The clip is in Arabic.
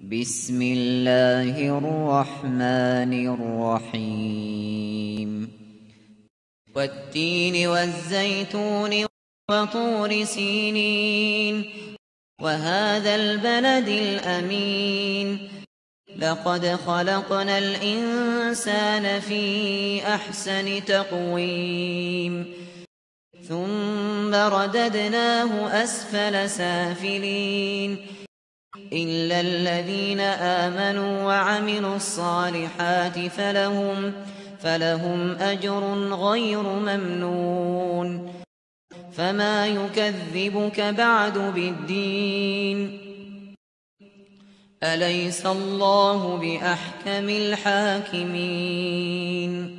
بسم الله الرحمن الرحيم والتين والزيتون وطور سينين وهذا البلد الأمين لقد خلقنا الإنسان في أحسن تقويم ثم رددناه أسفل سافلين إلا الذين آمنوا وعملوا الصالحات فلهم أجر غير ممنون فما يكذبك بعد بالدين أليس الله بأحكم الحاكمين